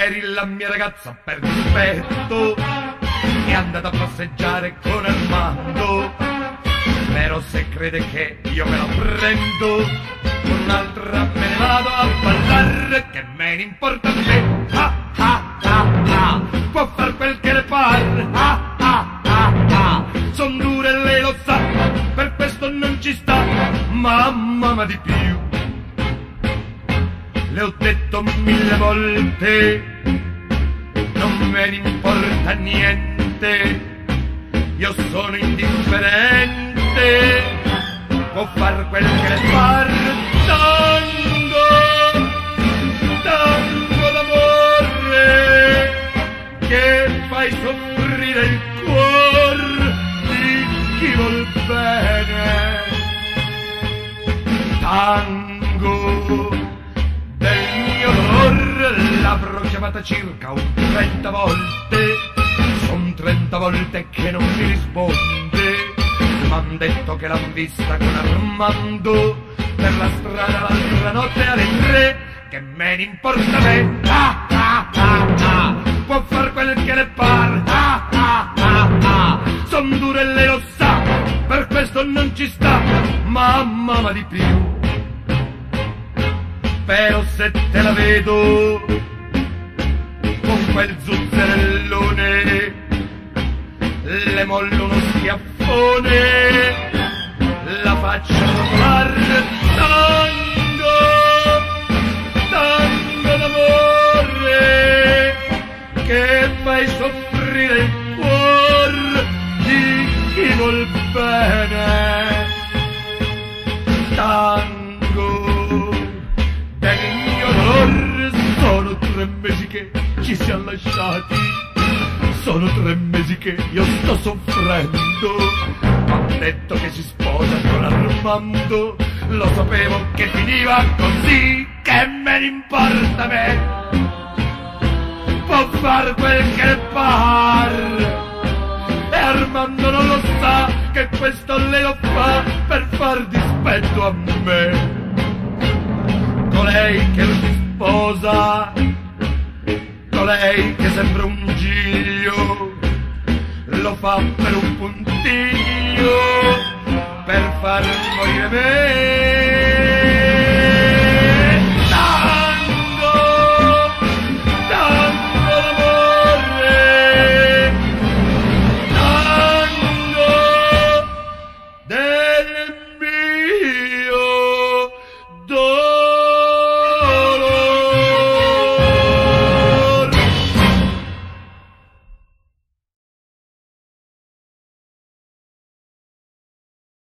Ieri la mia ragazza per dispetto è andata a passeggiare con Armando. Però se crede che io me la prendo, con un'altra me ne vado a ballare, che me ne importa a me. Ah ah ah ah, può far quel che le pare. Ah ah ah ah, son dure e lei lo sa, per questo non ci sta. Mamma ma di più, le ho detto 1000 volte, non me ne importa niente, io sono indifferente, può far quel che le pare. Tango, tango d'amore, che fai soffrire il cuore di chi vuol bene. Tango del mio dolore, l'avrò chiamata circa 30 volte, son 30 volte che non mi risponde. M'han detto che l'han vista con Armando per la strada l'altra notte alle 3, che me ne importa a me. Ah ah ah ah, può far quel che le pare. Ah ah ah ah, son dure e lei lo sa, per questo non ci sta. Mamma ma di più, però se te la vedo con quel zuzzerellone, le mollo uno schiaffone, la faccio rotolare. Tango, tango d'amore, che fai soffrire il cuore di chi vuol bene. Tango del mio dolore, sono 3 mesi che ci siamo lasciati, sono 3 mesi che io sto soffrendo. M'ha detto che si sposa con Armando, lo sapevo che finiva così, che me ne importa a me, può far quel che le pare. E Armando non lo sa che questo lei lo fa per far dispetto a me. Colei che lo si sposa, colei che sembra un giglio, lo fa per un puntiglio, per far morire me.